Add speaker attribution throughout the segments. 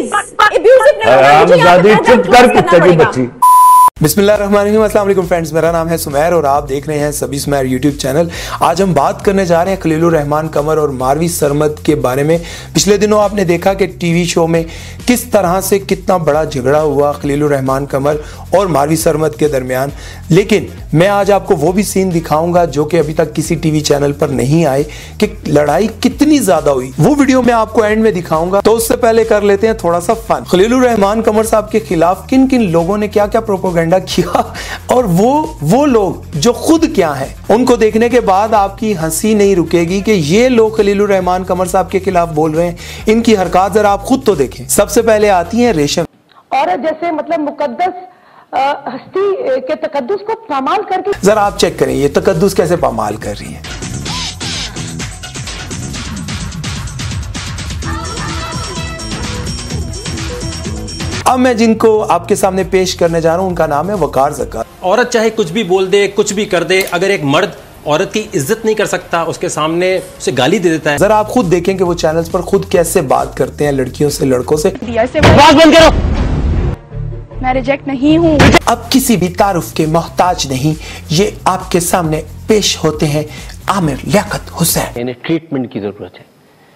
Speaker 1: Please abusive नहीं
Speaker 2: चुप कर कुत्ते की बच्ची।
Speaker 3: बिस्मिल्लाहिर्रहमानिर्रहीम, अस्सलाम वालेकुम फ्रेंड्स, मेरा नाम है सुमैर और आप देख रहे हैं सभी सुमैर यूट्यूब चैनल। आज हम बात करने जा रहे हैं खलीलुर रहमान कमर और मारवी सरमद के बारे में। पिछले दिनों आपने देखा कि टीवी शो में किस तरह से कितना बड़ा झगड़ा हुआ खलीलुर रहमान कमर और मारवी सरमद के दरमियान, लेकिन मैं आज आपको वो भी सीन दिखाऊंगा जो कि अभी तक किसी टीवी चैनल पर नहीं आए कि लड़ाई कितनी ज्यादा हुई। वो वीडियो मैं आपको एंड में दिखाऊंगा। तो उससे पहले कर लेते हैं थोड़ा सा फन। खलीलुर रहमान कमर साहब के खिलाफ किन किन लोगों ने क्या क्या प्रोपेगेंडा किया और वो लोग जो खुद क्या हैं, उनको देखने के बाद आपकी हंसी नहीं रुकेगी कि ये लोग खलीलुर रहमान कमर साहब के खिलाफ बोल रहे हैं। इनकी हरकत जरा आप खुद तो देखें। सबसे पहले आती है रेशम।
Speaker 4: औरत जैसे मतलब मुकद्दस हस्ती के तकद्दुस को पामाल करके,
Speaker 3: जरा आप चेक करें ये तकद्दुस कैसे पामाल कर रही है। अब मैं जिनको आपके सामने पेश करने जा रहा हूं उनका नाम है वकार ज़कार।
Speaker 5: औरत चाहे कुछ भी बोल दे, कुछ भी कर दे, अगर एक मर्द औरत की इज्जत नहीं कर सकता, उसके सामने उसे गाली दे देता है।
Speaker 3: जरा आप खुद देखें कि वो चैनल्स पर खुद कैसे बात करते हैं लड़कियों से, लड़कों से।
Speaker 1: आवाज बंद करो, मैं रिजेक्ट नहीं हूँ।
Speaker 3: अब किसी भी तारुफ के मोहताज नहीं, ये आपके सामने पेश होते हैं आमिर लियाकत हुसैन।
Speaker 6: इन्हें ट्रीटमेंट की जरूरत है।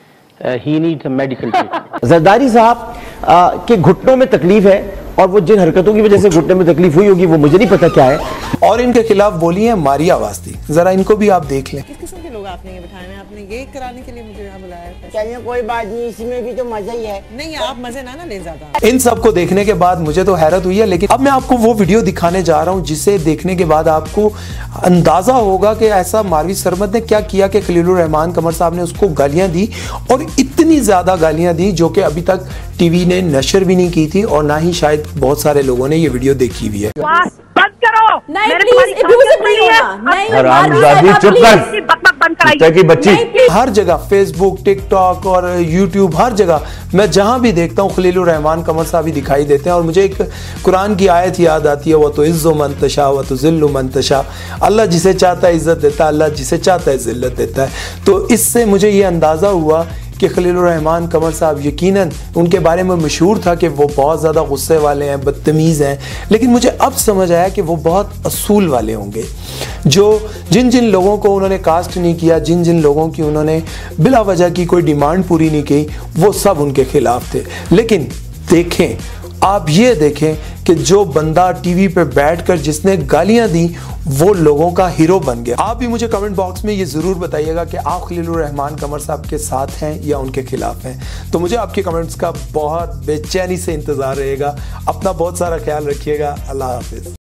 Speaker 6: He needs a medical treatment.
Speaker 7: Zardari साहब के घुटनों में तकलीफ है और वो जिन हरकतों की वजह से घुटने में तकलीफ हुई होगी वो मुझे नहीं पता क्या है।
Speaker 3: और इनके खिलाफ बोली है मारिया वास्ती। जरा इनको भी आप देख लें।
Speaker 8: किस किस्म के लोग आपने ये बिठाए हैं? आपने ये कराने के लिए मुझे यहाँ बुलाया है?
Speaker 9: चलिए कोई बात नहीं, इसमें भी तो मजा ही है।
Speaker 8: नहीं, आप मजे ना ले ज्यादा।
Speaker 3: इन सब को देखने के बाद मुझे तो हैरत हुई है, लेकिन अब मैं आपको वो वीडियो दिखाने जा रहा हूं जिसे देखने के बाद आपको अंदाजा होगा कि ऐसा मारवी सरमद ने क्या किया कि खलीलुर रहमान कमर साहब ने उसको गालियां दी, और इतनी ज्यादा गालियां दी जो कि अभी तक टीवी ने नशर भी नहीं की थी और ना ही शायद बहुत सारे लोगों ने ये वीडियो देखी हुई है।
Speaker 4: बंद करो।
Speaker 1: नहीं प्लीज अब्यूजिव नहीं होना। नहीं
Speaker 2: हरामजादी, चुप कर कुत्ते की बच्ची।
Speaker 3: हर जगह फेसबुक, टिकटॉक और यूट्यूब, हर जगह मैं जहां भी देखता हूं खलीलुर रहमान कमर साहब ही दिखाई देते हैं। और मुझे एक कुरान की आयत याद आती है, वो तो इज्जो मन तशा व तो जिल्लु मन तशा। अल्लाह जिसे चाहता है इज्जत देता है, अल्लाह जिसे चाहता है जिल्लत देता है। तो इससे मुझे ये अंदाजा हुआ कि खलीलुर रहमान कमर साहब, यकीनन उनके बारे में मशहूर था कि वो बहुत ज़्यादा गुस्से वाले हैं, बदतमीज़ हैं, लेकिन मुझे अब समझ आया कि वो बहुत असूल वाले होंगे। जो जिन जिन लोगों को उन्होंने कास्ट नहीं किया, जिन जिन लोगों की उन्होंने बिला वजह की कोई डिमांड पूरी नहीं की, वो सब उनके खिलाफ थे। लेकिन देखें, आप ये देखें कि जो बंदा टीवी पे बैठकर जिसने गालियां दी वो लोगों का हीरो बन गया। आप भी मुझे कमेंट बॉक्स में ये जरूर बताइएगा कि आप खलीलुर रहमान कमर साहब के साथ हैं या उनके खिलाफ हैं। तो मुझे आपके कमेंट्स का बहुत बेचैनी से इंतजार रहेगा। अपना बहुत सारा ख्याल रखिएगा। अल्लाह हाफिज।